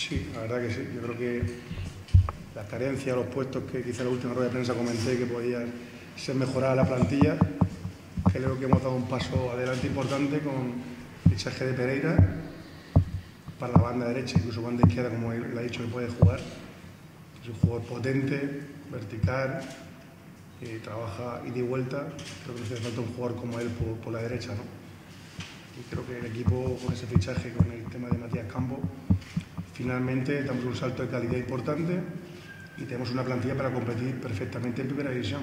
Sí, la verdad que sí. Yo creo que las carencias, los puestos que quizá en la última rueda de prensa comenté que podía ser mejorada la plantilla, creo que hemos dado un paso adelante importante con el fichaje de Pereira para la banda derecha, incluso banda izquierda, como él ha dicho que puede jugar. Es un jugador potente, vertical, trabaja ida y vuelta. Creo que hace falta un jugador como él por la derecha, ¿no? Y creo que el equipo, con ese fichaje, con el tema de Matías Campos, finalmente damos un salto de calidad importante y tenemos una plantilla para competir perfectamente en primera división.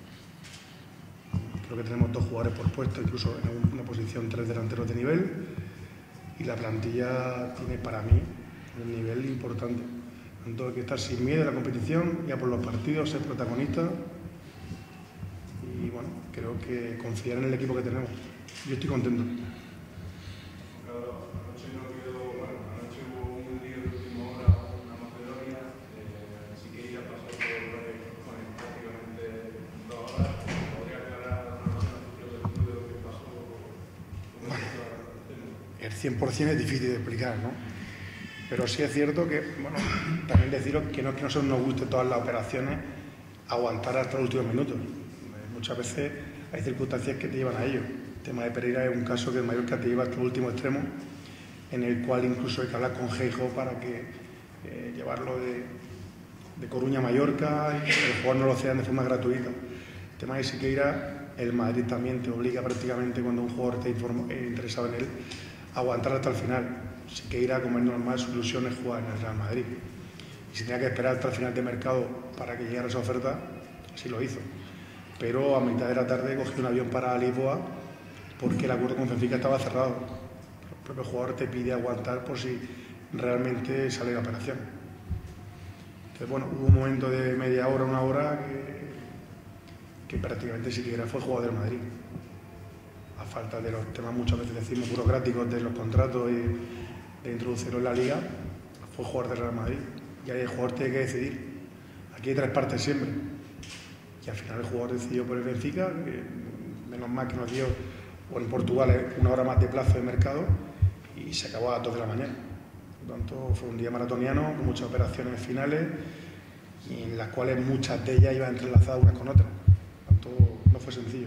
Creo que tenemos 2 jugadores por puesto, incluso en una posición 3 delanteros de nivel, y la plantilla tiene para mí un nivel importante. Tanto hay que estar sin miedo a la competición, ya por los partidos, ser protagonista y bueno, creo que confiar en el equipo que tenemos. Yo estoy contento. El 100% es difícil de explicar, ¿no? Pero sí es cierto que, bueno, también deciros que no es que nosotros nos guste todas las operaciones aguantar hasta los últimos minutos. Muchas veces hay circunstancias que te llevan a ello. El tema de Pereira es un caso que el Mallorca te lleva hasta el último extremo, en el cual incluso hay que hablar con Geijo para que llevarlo de Coruña a Mallorca y que el jugador no lo cedan de forma gratuita. El tema de Siqueira, el Madrid también te obliga prácticamente, cuando un jugador está interesado en él, aguantar hasta el final. Siqueira, como es normal, su ilusión es jugar en el Real Madrid. Y si tenía que esperar hasta el final de mercado para que llegara esa oferta, así lo hizo. Pero a mitad de la tarde cogió un avión para Lisboa porque el acuerdo con Benfica estaba cerrado. El propio jugador te pide aguantar por si realmente sale la operación. Entonces, bueno, hubo un momento de media hora, una hora, que prácticamente Siqueira fue jugador del Madrid. A falta de los temas, muchas veces decimos, burocráticos de los contratos y de introducirlo en la liga, fue jugador del Real Madrid. Y ahí el jugador tiene que decidir. Aquí hay 3 partes siempre. Y al final el jugador decidió por el Benfica, que menos mal que nos dio, o en Portugal, 1 hora más de plazo de mercado, y se acabó a las 2 de la mañana. Por lo tanto, fue un día maratoniano, con muchas operaciones finales, y en las cuales muchas de ellas iban entrelazadas unas con otras. Por lo tanto, no fue sencillo.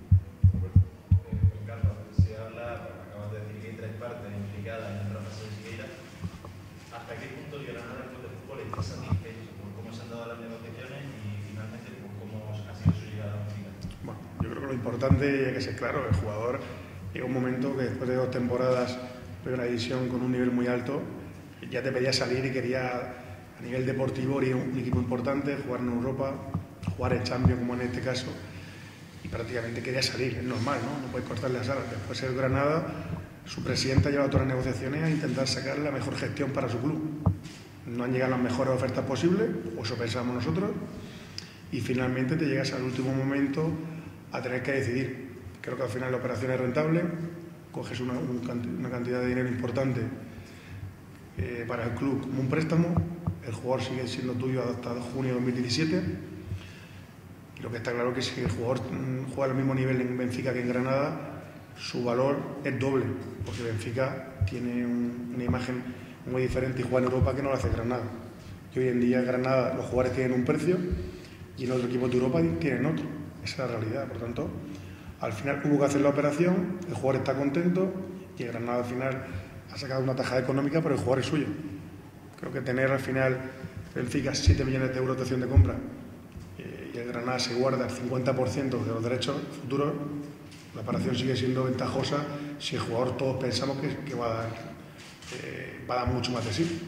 ¿Hasta qué punto el Granada Club de Fútbol está satisfecho por cómo se han dado las negociaciones y finalmente por cómo ha sido su llegada a la Liga? Bueno, yo creo que lo importante, hay que ser claro, el jugador llega un momento que después de 2 temporadas de una división con un nivel muy alto, ya te pedía salir y quería, a nivel deportivo, ir a un equipo importante, jugar en Europa, jugar en Champions como en este caso, y prácticamente quería salir, es normal, ¿no? No puedes cortarle las alas. Después el Granada, su presidenta, lleva todas las negociaciones a intentar sacar la mejor gestión para su club. No han llegado las mejores ofertas posibles, o eso pensamos nosotros, y finalmente te llegas al último momento a tener que decidir. Creo que al final la operación es rentable, coges una cantidad de dinero importante para el club como un préstamo, el jugador sigue siendo tuyo hasta junio de 2017, y lo que está claro es que si el jugador juega al mismo nivel en Benfica que en Granada, su valor es doble, porque Benfica tiene una imagen muy diferente y juega en Europa que no lo hace Granada. Y hoy en día en Granada los jugadores tienen un precio y en otros equipos de Europa tienen otro. Esa es la realidad. Por tanto, al final hubo que hacer la operación, el jugador está contento y el Granada al final ha sacado una tajada económica, pero el jugador es suyo. Creo que tener al final Benfica 7 millones de euros de opción de compra y el Granada se guarda el 50% de los derechos futuros, la operación sigue siendo ventajosa si el jugador, todos pensamos que va a dar mucho más de sí.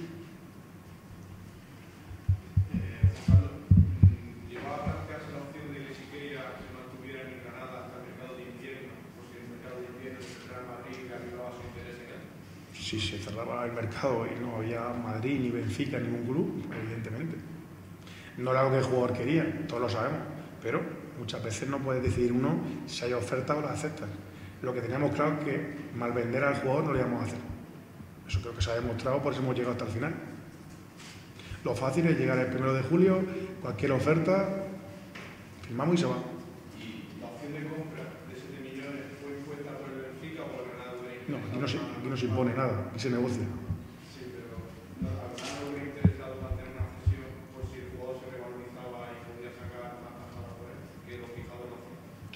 ¿Llegó a plantearse la opción de que Siqueira se mantuviera en el Granada hasta el mercado de invierno? Pues si el mercado de invierno se cerraba en Madrid y arribaba su interés en él. Si se cerraba el mercado y no había Madrid, ni Benfica, ningún club, evidentemente. No era lo que el jugador quería, todos lo sabemos, pero muchas veces no puedes decidir uno si hay oferta o la aceptas. Lo que teníamos claro es que mal vender al jugador no lo íbamos a hacer. Eso creo que se ha demostrado, por eso hemos llegado hasta el final. Lo fácil es llegar el 1 de julio, cualquier oferta, firmamos y se va. ¿Y la opción de compra de 7 millones fue impuesta por el Benfica o por el Granada? No, aquí no se impone nada, aquí se negocia. Sí, pero al Granada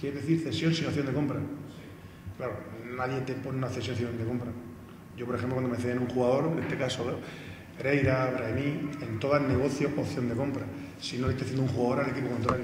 quiere decir cesión sin opción de compra. Claro, nadie te pone una cesión sin opción de compra. Yo, por ejemplo, cuando me ceden un jugador, en este caso Pereira, Brahimi, en todo el negocio opción de compra. Si no le estoy haciendo un jugador al equipo contrario.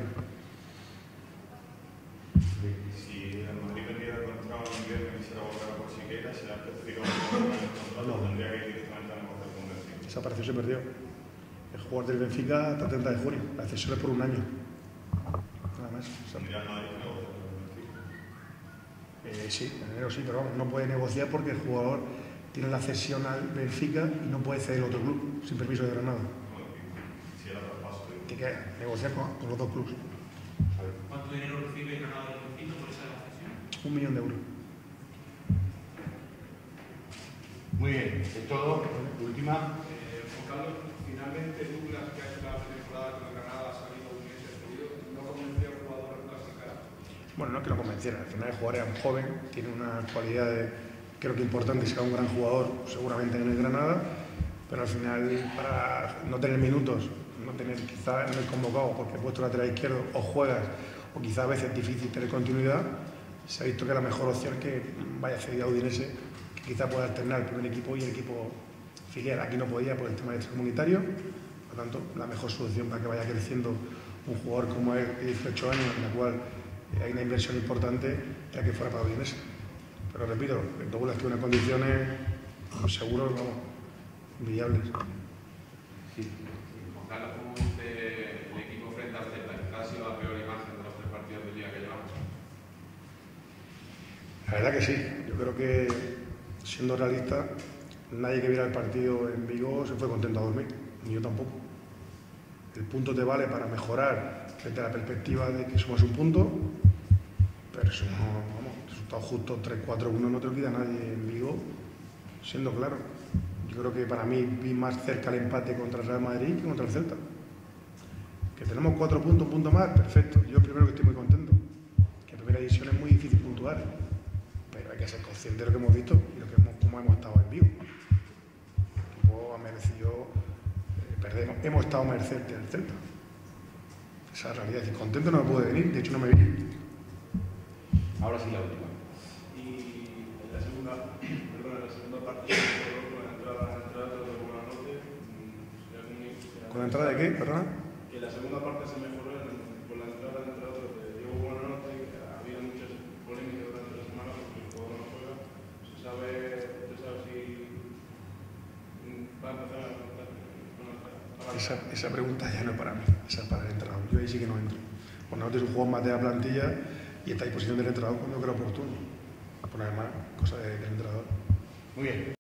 Si el Madrid perdiera el contrato en invierno y quisiera volver a por Siqueira, ¿será específico el contrato o tendría que ir directamente a negociar con Benfica? Esa operación se perdió. El jugador del Benfica hasta el 30 de junio. La cesión es por un año. Nada más. ¿Tendría el Madrid que negociar con Benfica? Sí, en enero sí, pero vamos, no puede negociar porque el jugador tiene la cesión al Benfica y no puede ceder a otro club sin permiso de Granada. Si era traspaso. Tiene que negociar con los dos clubes. ¿Cuánto dinero recibe Granada del Benfica por esa cesión? 1 millón de euros. Muy bien, es todo. Última. Juan Carlos, finalmente Douglas, que ha hecho la temporada con Granada, ha salido un mes despedido, ¿no convenció al jugador a clasificar? Bueno, no es que lo convenciera, al final el jugador era joven, tiene unas cualidades, creo que importantes, será un gran jugador seguramente en el Granada, pero al final para no tener minutos, no tener quizás no es convocado porque he puesto lateral izquierdo o juegas o quizás a veces es difícil tener continuidad, se ha visto que la mejor opción es que vaya cedido a Udinese, que quizás pueda alternar el primer equipo y el equipo filial. Aquí no podía por el tema de extracomunitario, por lo tanto la mejor solución para que vaya creciendo un jugador como él de 18 años, en la cual hay una inversión importante, era que fuera para Udinese. Pero repito, el Douglas tiene unas condiciones seguros, vamos, viables. Sí. Juan Carlos, ¿cómo viste el equipo frente al Celta? Quizás ha sido la peor imagen de los 3 partidos del día que llevamos. La verdad que sí, yo creo que siendo realista, nadie que viera el partido en Vigo se fue contento a dormir, ni yo tampoco. El punto te vale para mejorar frente a la perspectiva de que sumas un punto, pero eso no, vamos, resultado justo 3-4-1 no te olvida nadie en Vigo, siendo claro. Yo creo que para mí vi más cerca el empate contra el Real Madrid que contra el Celta. Que tenemos 4 puntos, un punto más, perfecto. Yo primero que estoy muy contento, que en primera división es muy difícil puntuar, pero hay que ser consciente de lo que hemos visto y lo que cómo hemos estado en Vigo. El equipo ha merecido perder, hemos estado a merced del Celta. Esa es la realidad. Y contento no me pude venir, de hecho no me vine. Ahora sí la última. Y en la segunda parte, con la entrada de Buonanotte, ¿Con la entrada de qué? Perdona. que la segunda parte se mejoró con la entrada de Diego Buonanotte, ha habido muchas polémicas durante la semana porque el jugador no juega. ¿Usted sabe si va a empezar a Esa pregunta ya no es para mí, esa es para el entrenador. Yo ahí sí que no entro. Buonanotte es un jugador más de la plantilla y está a disposición del entrenador cuando creo oportuno. Por además, cosa del entrenador. Muy bien.